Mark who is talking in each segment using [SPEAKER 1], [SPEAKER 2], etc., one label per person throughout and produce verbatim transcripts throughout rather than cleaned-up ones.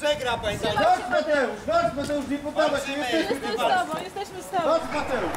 [SPEAKER 1] przegra, pamiętajcie.
[SPEAKER 2] Chodź Mateusz, chodź Mateusz, nie poddawać się, jesteśmy
[SPEAKER 3] Jesteśmy z tobą, jesteśmy z tobą.
[SPEAKER 2] Chodź Mateusz.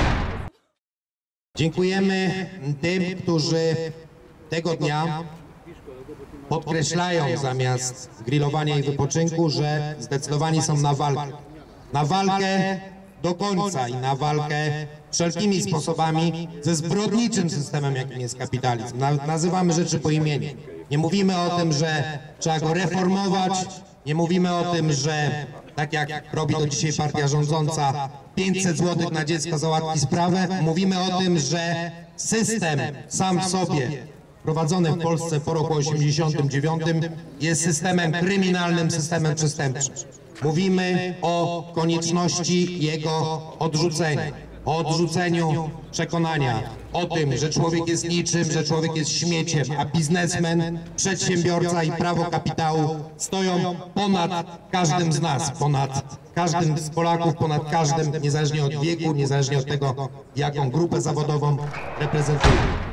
[SPEAKER 4] Dziękujemy tym, którzy tego dnia podkreślają zamiast grillowania i wypoczynku, że zdecydowani są na walkę. Na walkę do końca i na walkę wszelkimi sposobami ze zbrodniczym systemem, jakim jest kapitalizm. Na, nazywamy rzeczy po imieniu. Nie mówimy o tym, że trzeba go reformować, nie mówimy o tym, że tak jak robi to dzisiaj partia rządząca, pięćset złotych na dziecko załatwi sprawę. Mówimy o tym, że system sam w sobie prowadzony w Polsce po roku osiemdziesiątym dziewiątym jest systemem kryminalnym, systemem przestępczym. Mówimy o konieczności jego odrzucenia, o odrzuceniu przekonania o tym, że człowiek jest niczym, że człowiek jest śmieciem, a biznesmen, przedsiębiorca i prawo kapitału stoją ponad każdym z nas, ponad każdym z Polaków, ponad każdym, niezależnie od wieku, niezależnie od tego, jaką grupę zawodową reprezentuje.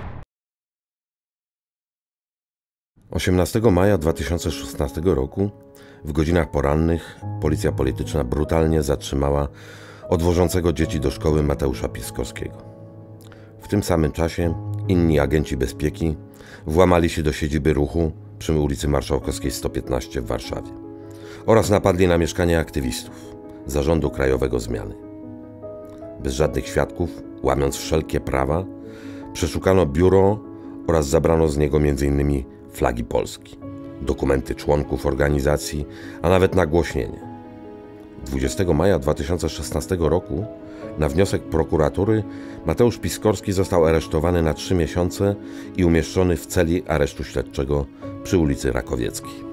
[SPEAKER 5] osiemnastego maja dwa tysiące szesnastego roku w godzinach porannych policja polityczna brutalnie zatrzymała odwożącego dzieci do szkoły Mateusza Piskorskiego. W tym samym czasie inni agenci bezpieki włamali się do siedziby ruchu przy ulicy Marszałkowskiej sto piętnaście w Warszawie oraz napadli na mieszkanie aktywistów Zarządu Krajowego Zmiany. Bez żadnych świadków, łamiąc wszelkie prawa, przeszukano biuro oraz zabrano z niego między innymi flagi Polski, dokumenty członków organizacji, a nawet nagłośnienie. dwudziestego maja dwa tysiące szesnastego roku na wniosek prokuratury Mateusz Piskorski został aresztowany na trzy miesiące i umieszczony w celi aresztu śledczego przy ulicy Rakowieckiej.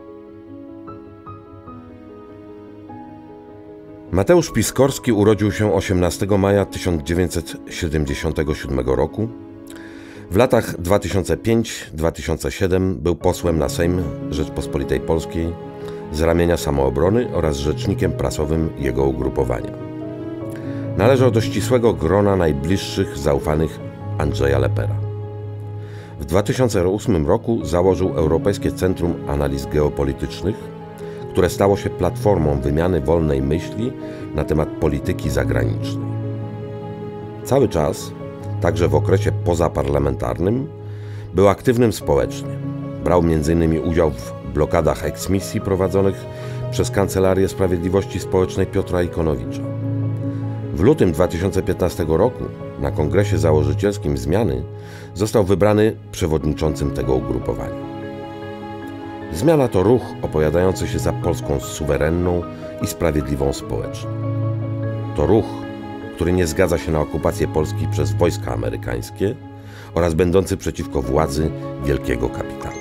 [SPEAKER 5] Mateusz Piskorski urodził się osiemnastego maja tysiąc dziewięćset siedemdziesiątego siódmego roku. W latach dwa tysiące piątym do dwa tysiące siódmego był posłem na Sejm Rzeczpospolitej Polskiej z ramienia Samoobrony oraz rzecznikiem prasowym jego ugrupowania. Należał do ścisłego grona najbliższych zaufanych Andrzeja Lepera. W dwa tysiące ósmym roku założył Europejskie Centrum Analiz Geopolitycznych, które stało się platformą wymiany wolnej myśli na temat polityki zagranicznej. Cały czas, także w okresie pozaparlamentarnym, był aktywnym społecznie. Brał między innymi udział w blokadach eksmisji prowadzonych przez Kancelarię Sprawiedliwości Społecznej Piotra Ikonowicza. W lutym dwa tysiące piętnastego roku na kongresie założycielskim Zmiany został wybrany przewodniczącym tego ugrupowania. Zmiana to ruch opowiadający się za Polską suwerenną i sprawiedliwą społecznie. To ruch, który nie zgadza się na okupację Polski przez wojska amerykańskie oraz będący przeciwko władzy wielkiego kapitału.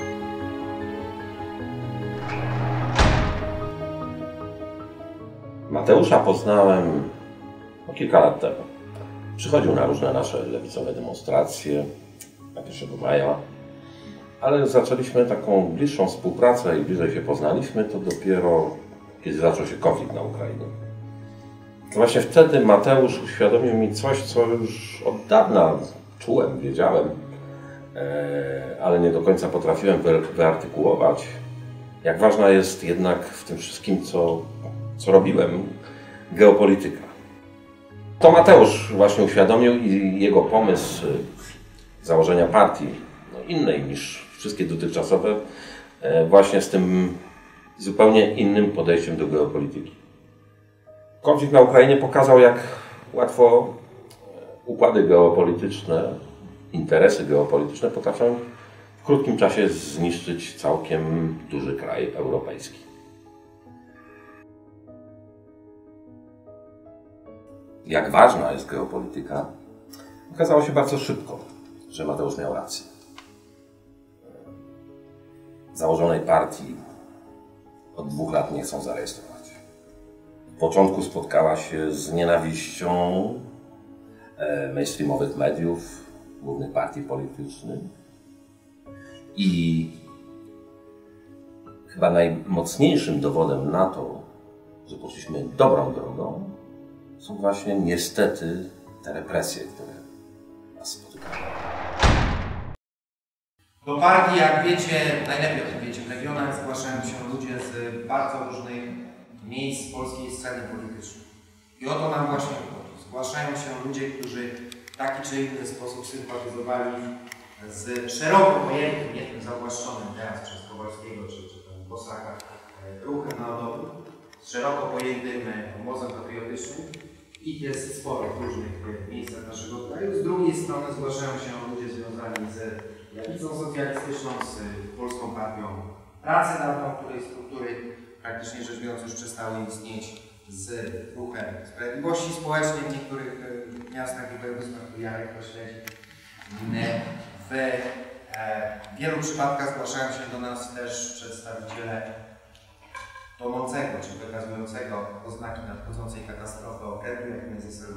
[SPEAKER 6] Mateusza poznałem no, kilka lat temu. Przychodził na różne nasze lewicowe demonstracje na pierwszego maja, ale zaczęliśmy taką bliższą współpracę i bliżej się poznaliśmy to dopiero kiedy zaczął się konflikt na Ukrainie. Właśnie wtedy Mateusz uświadomił mi coś, co już od dawna czułem, wiedziałem, ale nie do końca potrafiłem wyartykułować, jak ważna jest jednak w tym wszystkim, co, co robiłem, geopolityka. To Mateusz właśnie uświadomił i jego pomysł założenia partii, no innej niż wszystkie dotychczasowe, właśnie z tym zupełnie innym podejściem do geopolityki. Konflikt na Ukrainie pokazał, jak łatwo układy geopolityczne, interesy geopolityczne potrafią w krótkim czasie zniszczyć całkiem duży kraj europejski. Jak ważna jest geopolityka, okazało się bardzo szybko, że Mateusz miał rację. Założonej partii od dwóch lat nie chcą zarejestrować. W początku spotkała się z nienawiścią mainstreamowych mediów, głównych partii politycznych i chyba najmocniejszym dowodem na to, że poszliśmy dobrą drogą, są właśnie niestety te represje, które nas spotykają.
[SPEAKER 4] Do partii, jak wiecie, najlepiej o tym wiecie, w regionach zgłaszają się ludzie z bardzo różnych miejsc polskiej sceny politycznej. I o to nam właśnie chodzi. Zgłaszają się ludzie, którzy w taki czy inny sposób sympatyzowali z szeroko pojętym, nie tym zawłaszczonym teraz przez Kowalskiego czy, czy ten Bosaka ruchem narodowym, z szeroko pojętym obozem patriotycznym i jest sporo w różnych miejscach naszego kraju. Z drugiej strony zgłaszają się ludzie związani z lewicą socjalistyczną, z Polską Partią Pracy Narodowej, której struktury praktycznie rzecz biorąc już przestały istnieć, z ruchem Sprawiedliwości Społecznej w niektórych miastach i województwach, tu Jarek to śledzi. W e, wielu przypadkach zgłaszają się do nas też przedstawiciele tonącego czy wykazującego oznaki nadchodzącej katastrofy okrętu, jakim jest S L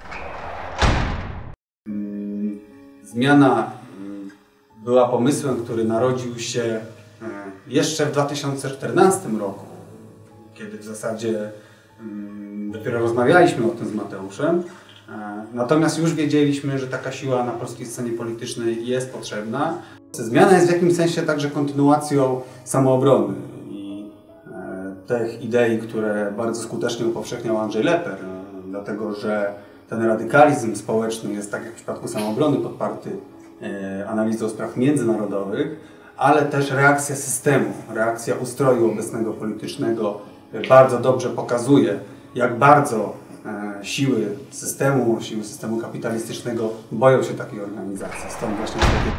[SPEAKER 4] D.
[SPEAKER 1] Zmiana była pomysłem, który narodził się jeszcze w dwa tysiące czternastym roku, kiedy w zasadzie dopiero rozmawialiśmy o tym z Mateuszem. Natomiast już wiedzieliśmy, że taka siła na polskiej scenie politycznej jest potrzebna. Zmiana jest w jakimś sensie także kontynuacją samoobrony i tych idei, które bardzo skutecznie upowszechniał Andrzej Leper, dlatego że ten radykalizm społeczny jest, tak jak w przypadku samoobrony, podparty analizą spraw międzynarodowych, ale też reakcja systemu, reakcja ustroju obecnego politycznego bardzo dobrze pokazuje, jak bardzo e, siły systemu, siły systemu kapitalistycznego boją się takiej organizacji. Stąd właśnie takie...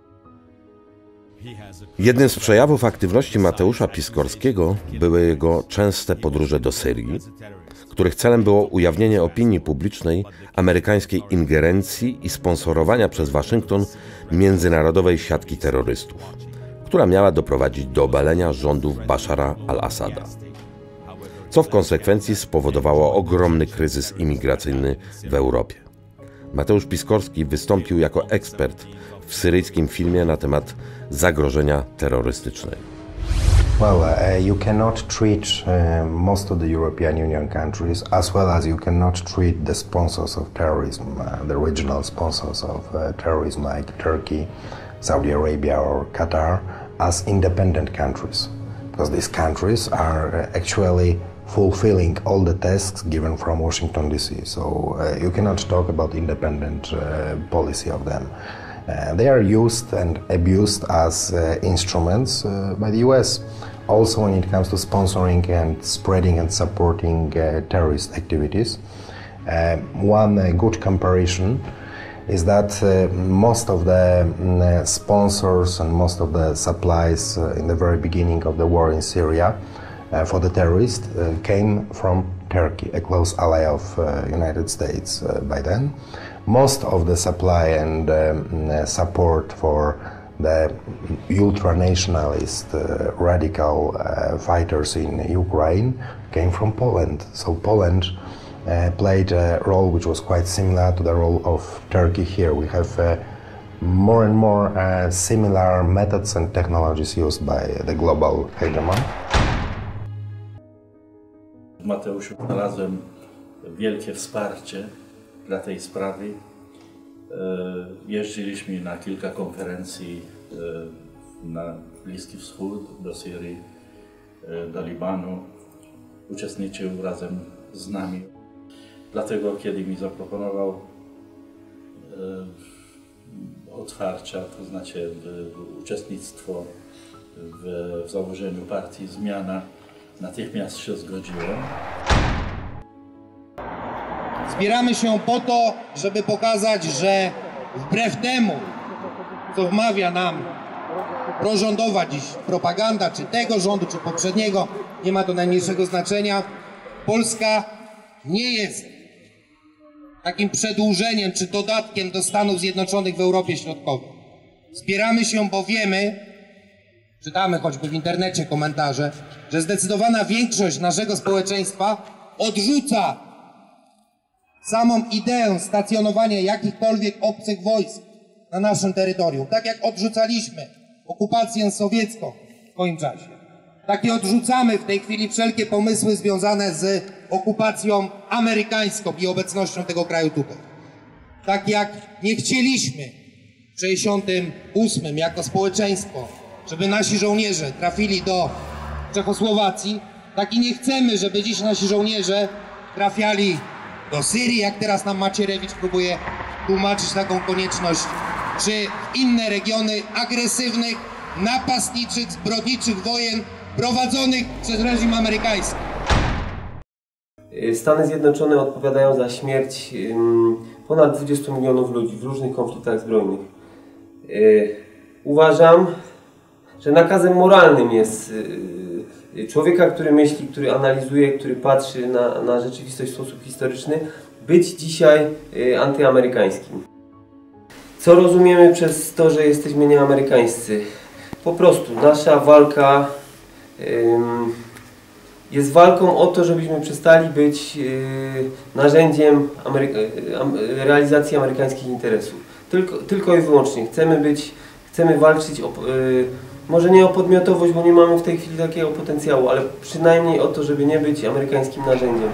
[SPEAKER 5] Jednym z przejawów aktywności Mateusza Piskorskiego były jego częste podróże do Syrii, których celem było ujawnienie opinii publicznej amerykańskiej ingerencji i sponsorowania przez Waszyngton międzynarodowej siatki terrorystów, która miała doprowadzić do obalenia rządów Bashara al-Assada, co w konsekwencji spowodowało ogromny kryzys imigracyjny w Europie. Mateusz Piskorski wystąpił jako ekspert w syryjskim filmie na temat zagrożenia terrorystycznego.
[SPEAKER 3] Well, uh, you cannot treat uh, most of the European Union countries as well as you cannot treat the sponsors of terrorism, uh, the regional sponsors of uh, terrorism like Turkey, Saudi Arabia or Qatar, as independent countries. Because these countries are actually fulfilling all the tasks given from Washington D C. So uh, you cannot talk about independent uh, policy of them. Uh, they are used and abused as uh, instruments uh, by the U S. Also when it comes to sponsoring and spreading and supporting uh, terrorist activities. Uh, one uh, good comparison is that uh, most of the uh, sponsors and most of the supplies uh, in the very beginning of the war in Syria uh, for the terrorists uh, came from Turkey, a close ally of uh, United States uh, by then. Most of the supply and um, uh, support for the ultra-nationalist, uh, radical uh, fighters in Ukraine came from Poland. So Poland uh, played a role which was quite similar to the role of Turkey here. We have uh, more and more uh, similar methods and technologies used by the global hegemon.
[SPEAKER 7] W Mateuszu znalazłem wielkie wsparcie dla tej sprawy. Jeździliśmy na kilka konferencji na Bliski Wschód, do Syrii, do Libanu. Uczestniczył razem z nami. Dlatego, kiedy mi zaproponował otwarcia, to znaczy uczestnictwo w, w założeniu partii Zmiana, natychmiast się zgodziłem.
[SPEAKER 4] Zbieramy się po to, żeby pokazać, że wbrew temu, co wmawia nam prorządowa dziś propaganda, czy tego rządu, czy poprzedniego, nie ma to najmniejszego znaczenia, Polska nie jest takim przedłużeniem, czy dodatkiem do Stanów Zjednoczonych w Europie Środkowej. Zbieramy się, bo wiemy, czytamy choćby w internecie komentarze, że zdecydowana większość naszego społeczeństwa odrzuca samą ideę stacjonowania jakichkolwiek obcych wojsk na naszym terytorium. Tak jak odrzucaliśmy okupację sowiecką w swoim czasie. Tak i odrzucamy w tej chwili wszelkie pomysły związane z okupacją amerykańską i obecnością tego kraju tutaj. Tak jak nie chcieliśmy w sześćdziesiątym ósmym jako społeczeństwo, żeby nasi żołnierze trafili do Czechosłowacji, tak i nie chcemy, żeby dziś nasi żołnierze trafiali do Syrii, jak teraz nam Macierewicz próbuje tłumaczyć taką konieczność, czy w inne regiony agresywnych, napastniczych, zbrodniczych wojen prowadzonych przez reżim amerykański.
[SPEAKER 8] Stany Zjednoczone odpowiadają za śmierć ponad dwudziestu milionów ludzi w różnych konfliktach zbrojnych. Uważam, że nakazem moralnym jest człowieka, który myśli, który analizuje, który patrzy na, na rzeczywistość w sposób historyczny, być dzisiaj antyamerykańskim. Co rozumiemy przez to, że jesteśmy nieamerykańscy? Po prostu nasza walka ym, jest walką o to, żebyśmy przestali być yy, narzędziem Amery yy, realizacji amerykańskich interesów. Tylko, tylko i wyłącznie. Chcemy być, chcemy walczyć o, yy, może nie o podmiotowość, bo nie mamy w tej chwili takiego potencjału, ale przynajmniej o to, żeby nie być amerykańskim narzędziem.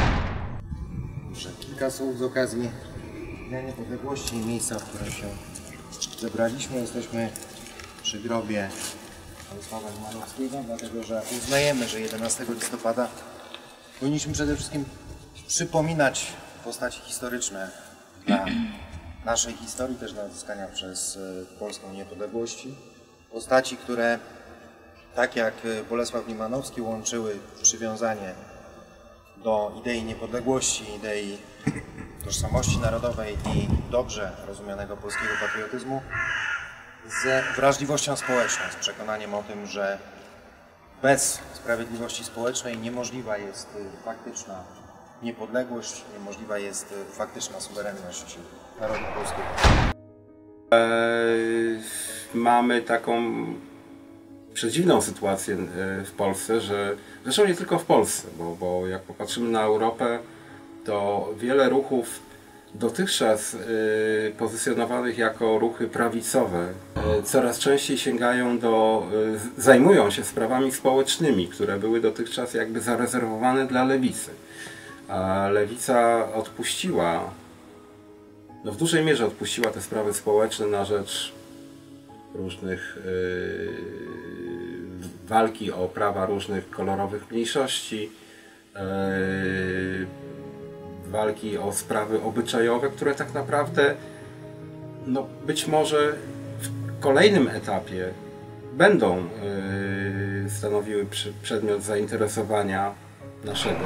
[SPEAKER 9] Jeszcze kilka słów z okazji Dnia Niepodległości i miejsca, w którym się zebraliśmy. Jesteśmy przy grobie Bolesława Limanowskiego, dlatego że uznajemy, że jedenastego listopada powinniśmy przede wszystkim przypominać postaci historyczne dla naszej historii, też dla odzyskania przez Polską niepodległości. Postaci, które tak jak Bolesław Limanowski łączyły przywiązanie do idei niepodległości, idei tożsamości narodowej i dobrze rozumianego polskiego patriotyzmu z wrażliwością społeczną, z przekonaniem o tym, że bez sprawiedliwości społecznej niemożliwa jest faktyczna niepodległość, niemożliwa jest faktyczna suwerenność narodu polskiego.
[SPEAKER 10] Eee, mamy taką przedziwną sytuację w Polsce, że zresztą nie tylko w Polsce, bo, bo jak popatrzymy na Europę, to wiele ruchów dotychczas y, pozycjonowanych jako ruchy prawicowe y, coraz częściej sięgają do, y, zajmują się sprawami społecznymi, które były dotychczas jakby zarezerwowane dla lewicy. A lewica odpuściła, no w dużej mierze odpuściła te sprawy społeczne na rzecz różnych y, walki o prawa różnych kolorowych mniejszości, y, walki o sprawy obyczajowe, które tak naprawdę no, być może w kolejnym etapie będą yy, stanowiły przy, przedmiot zainteresowania naszego.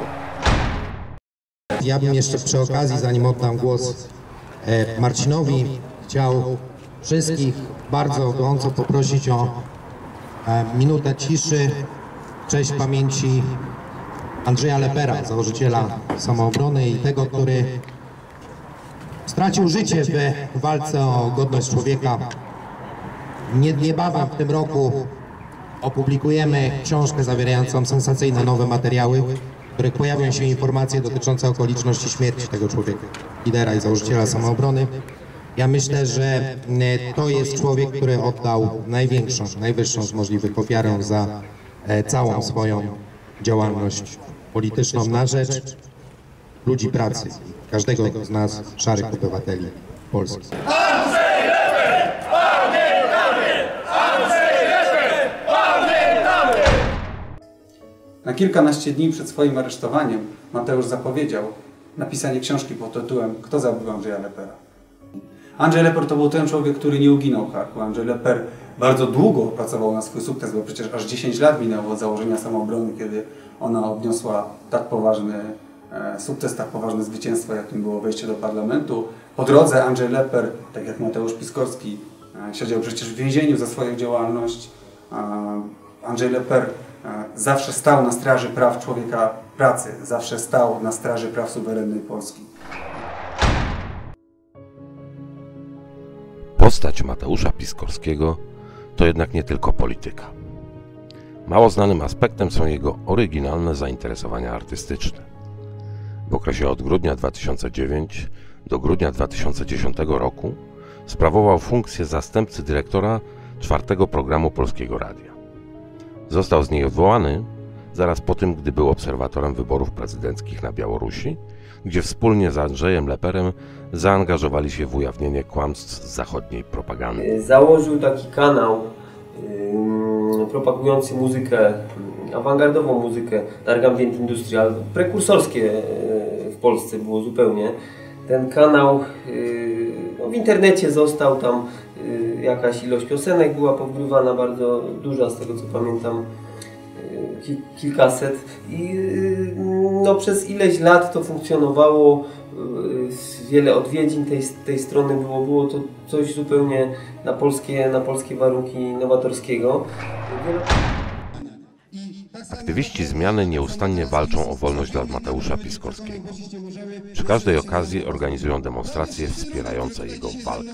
[SPEAKER 4] Ja bym jeszcze przy okazji, zanim oddam głos e, Marcinowi, chciał wszystkich bardzo gorąco poprosić o e, minutę ciszy w cześć pamięci Andrzeja Lepera, założyciela Samoobrony i tego, który stracił życie w walce o godność człowieka. Niebawem w tym roku opublikujemy książkę zawierającą sensacyjne nowe materiały, w których pojawią się informacje dotyczące okoliczności śmierci tego człowieka, lidera i założyciela Samoobrony. Ja myślę, że to jest człowiek, który oddał największą, najwyższą z możliwych ofiarę za całą swoją działalność polityczną na rzecz ludzi pracy, każdego z nas, szarych obywateli Polski.
[SPEAKER 2] Andrzej Leper! Pamiętamy! Andrzej Leper! Pamiętamy!
[SPEAKER 1] Na kilkanaście dni przed swoim aresztowaniem Mateusz zapowiedział napisanie książki pod tytułem Kto zabił Andrzeja Lepera? Andrzej Leper to był ten człowiek, który nie uginał karku. Andrzej Leper bardzo długo pracował na swój sukces, bo przecież aż dziesięć lat minęło od założenia Samoobrony, kiedy ona odniosła tak poważny e, sukces, tak poważne zwycięstwo, jakim było wejście do parlamentu. Po drodze Andrzej Leper, tak jak Mateusz Piskorski, e, siedział przecież w więzieniu za swoją działalność. E, Andrzej Leper e, zawsze stał na straży praw człowieka pracy, zawsze stał na straży praw suwerennej Polski.
[SPEAKER 5] Postać Mateusza Piskorskiego to jednak nie tylko polityka. Mało znanym aspektem są jego oryginalne zainteresowania artystyczne. W okresie od grudnia dwa tysiące dziewiątego do grudnia dwa tysiące dziesiątego roku sprawował funkcję zastępcy dyrektora czwartego programu Polskiego Radia. Został z niej odwołany, zaraz po tym, gdy był obserwatorem wyborów prezydenckich na Białorusi, gdzie wspólnie z Andrzejem Leperem zaangażowali się w ujawnienie kłamstw z zachodniej propagandy.
[SPEAKER 8] Założył taki kanał yy, propagujący muzykę, awangardową muzykę, Dark Ambient Industrial, prekursorskie yy, w Polsce było zupełnie. Ten kanał yy, no w internecie został, tam yy, jakaś ilość piosenek była pogrywana, bardzo duża z tego co pamiętam, yy, kilkaset i yy, no, przez ileś lat to funkcjonowało, yy, wiele odwiedzin tej, tej strony było, było to coś zupełnie na polskie, na polskie warunki nowatorskiego. Wiele...
[SPEAKER 5] Aktywiści zmiany nieustannie walczą o wolność dla Mateusza Piskorskiego. Przy każdej okazji organizują demonstracje wspierające jego walkę.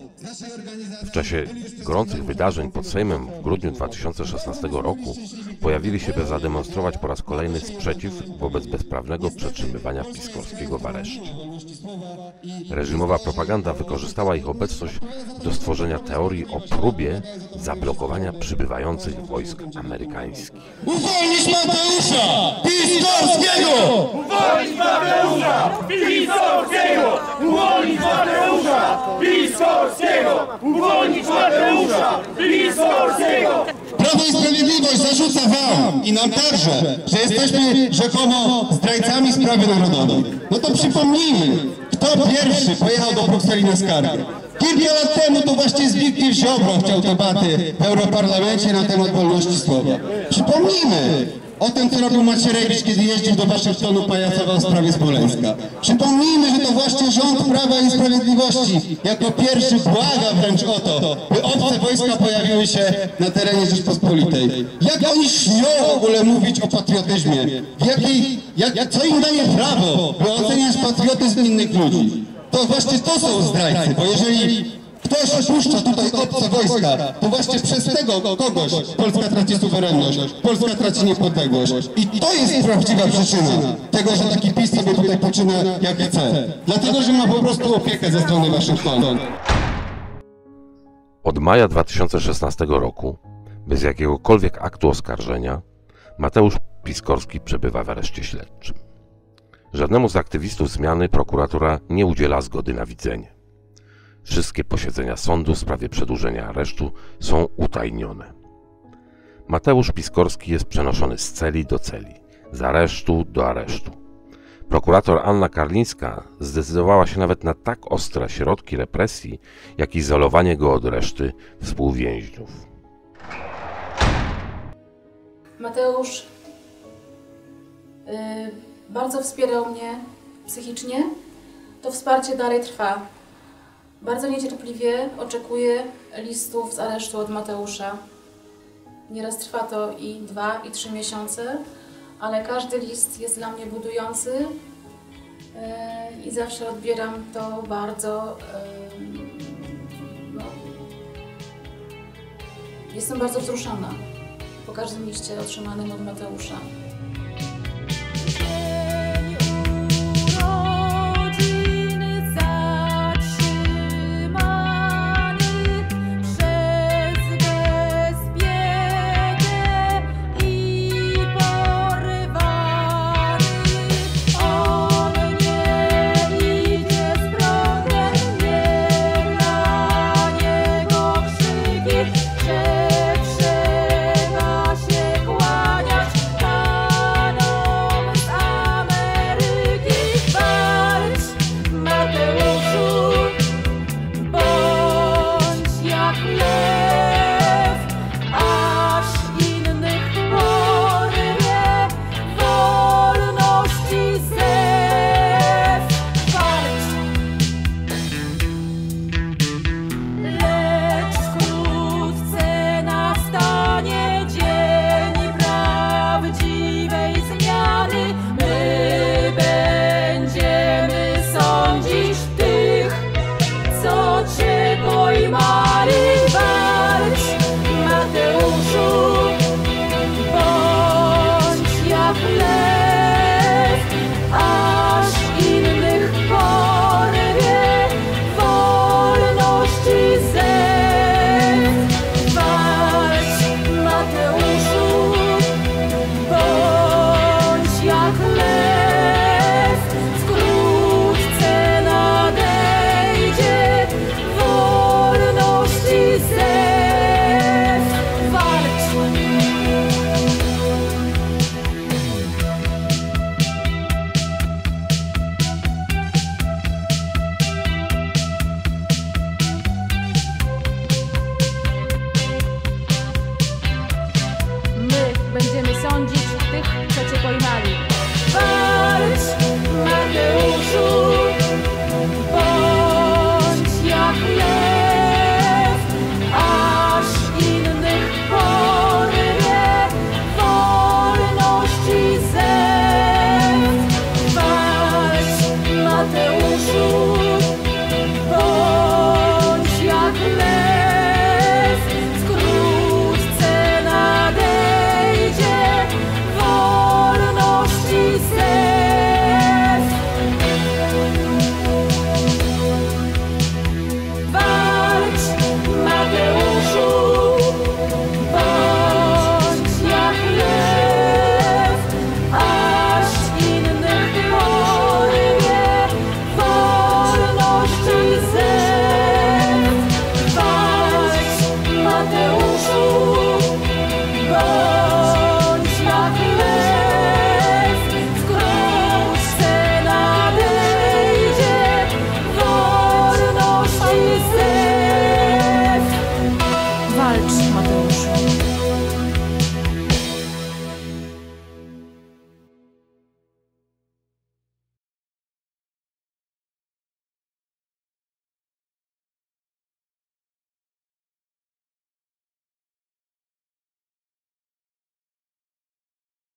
[SPEAKER 5] W czasie gorących wydarzeń pod Sejmem w grudniu dwa tysiące szesnastego roku pojawili się, by zademonstrować po raz kolejny sprzeciw wobec bezprawnego przetrzymywania Piskorskiego w areszcie. Reżimowa propaganda wykorzystała ich obecność do stworzenia teorii o próbie zablokowania przybywających wojsk amerykańskich.
[SPEAKER 2] Uwolnić Mateusza Piskorskiego! Uwolnić Mateusza Piskorskiego! Uwolnić Mateusza Piskorskiego! Uwolnić Mateusza Piskorskiego!
[SPEAKER 11] Prawo i Sprawiedliwość zarzuca wam i nam także, że jesteśmy rzekomo zdrajcami sprawy narodowej. No to przypomnijmy, kto pierwszy pojechał do Brukseli na skargę. Kilka lat temu to właśnie Zbigniew Ziobro chciał debaty w Europarlamencie na temat wolności słowa. Przypomnijmy o tym, co robił Macierewicz, kiedy jeździł do Waszyngtonu, pajacował w sprawie Smoleńska. Przypomnijmy, że to właśnie rząd Prawa i Sprawiedliwości jako pierwszy błaga wręcz o to, by obce wojska pojawiły się na terenie Rzeczpospolitej. Jak oni śmią w ogóle mówić o patriotyzmie? W jakiej, jak, co im daje prawo, by oceniać patriotyzm innych ludzi? To właśnie to są zdrajcy, bo jeżeli ktoś puszcza tutaj obce wojska, to właśnie przez tego kogoś Polska traci suwerenność, Polska traci niepodległość. I to jest prawdziwa przyczyna tego, że taki PiS sobie tutaj poczyna jak chce. Dlatego, że ma po prostu opiekę ze strony Waszyngtonu.
[SPEAKER 5] Od maja dwa tysiące szesnastego roku, bez jakiegokolwiek aktu oskarżenia, Mateusz Piskorski przebywa w areszcie śledczym. Żadnemu z aktywistów zmiany prokuratura nie udziela zgody na widzenie. Wszystkie posiedzenia sądu w sprawie przedłużenia aresztu są utajnione. Mateusz Piskorski jest przenoszony z celi do celi, z aresztu do aresztu. Prokurator Anna Karlińska zdecydowała się nawet na tak ostre środki represji, jak izolowanie go od reszty współwięźniów.
[SPEAKER 12] Mateusz yy, bardzo wspierał mnie psychicznie. To wsparcie dalej trwa. Bardzo niecierpliwie oczekuję listów z aresztu od Mateusza. Nieraz trwa to i dwa, i trzy miesiące, ale każdy list jest dla mnie budujący yy, i zawsze odbieram to bardzo... Yy, no, jestem bardzo wzruszona po każdym liście otrzymanym od Mateusza.